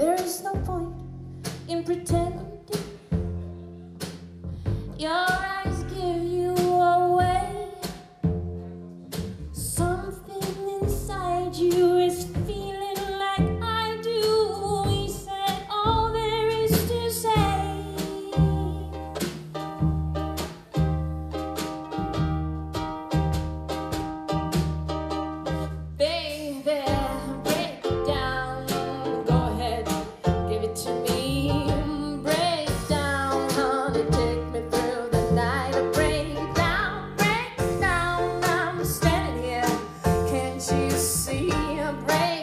there is no point in pretending. Your eyes give you away. Something inside you is feeling like I do. We said all there is to say. Baby, break it down. Go ahead, give it to me. Break down, honey, take me through the night. Break down, I'm standing here. Can't you see? Break